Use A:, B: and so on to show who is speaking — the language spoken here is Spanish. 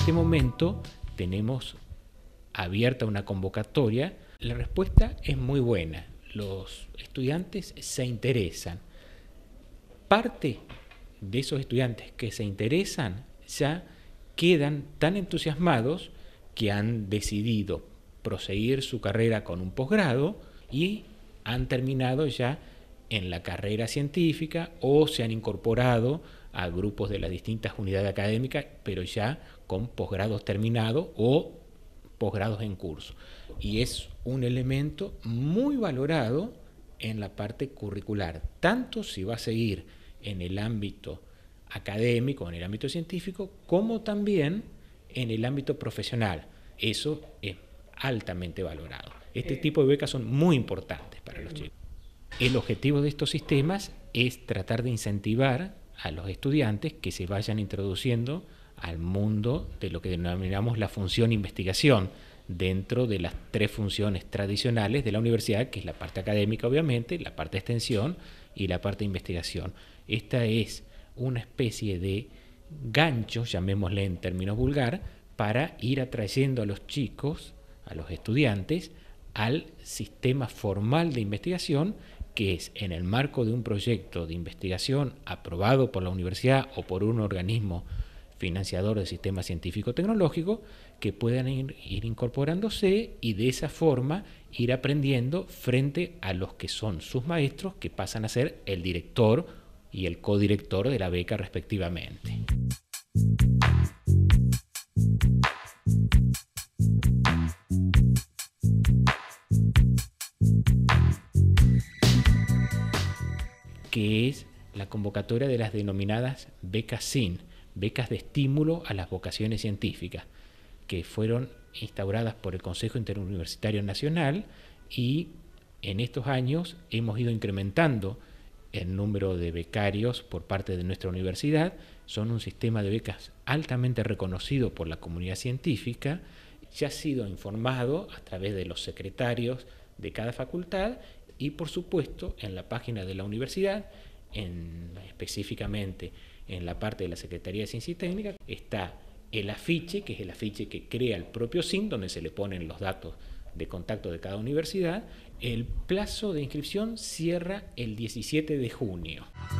A: ese momento tenemos abierta una convocatoria. La respuesta es muy buena. Los estudiantes se interesan. Parte de esos estudiantes que se interesan ya quedan tan entusiasmados que han decidido proseguir su carrera con un posgrado y han terminado ya en la carrera científica o se han incorporado a grupos de las distintas unidades académicas, pero ya con posgrados terminados o posgrados en curso. Y es un elemento muy valorado en la parte curricular, tanto si va a seguir en el ámbito académico, en el ámbito científico, como también en el ámbito profesional. Eso es altamente valorado. Este tipo de becas son muy importantes para los chicos. El objetivo de estos sistemas es tratar de incentivar a los estudiantes que se vayan introduciendo al mundo de lo que denominamos la función investigación, dentro de las tres funciones tradicionales de la universidad, que es la parte académica, obviamente, la parte de extensión y la parte de investigación. Esta es una especie de gancho, llamémosle en términos vulgar, para ir atrayendo a los chicos, a los estudiantes, al sistema formal de investigación, que es en el marco de un proyecto de investigación aprobado por la universidad o por un organismo financiador del sistema científico-tecnológico, que puedan ir incorporándose y de esa forma ir aprendiendo frente a los que son sus maestros, que pasan a ser el director y el codirector de la beca respectivamente. Que es la convocatoria de las denominadas becas SIN, becas de estímulo a las vocaciones científicas, que fueron instauradas por el Consejo Interuniversitario Nacional, y en estos años hemos ido incrementando el número de becarios por parte de nuestra universidad. Son un sistema de becas altamente reconocido por la comunidad científica, ya ha sido informado a través de los secretarios de cada facultad y por supuesto en la página de la universidad, específicamente en la parte de la Secretaría de Ciencia y Técnica, está el afiche, que es el afiche que crea el propio SIN, donde se le ponen los datos de contacto de cada universidad. El plazo de inscripción cierra el 17 de junio.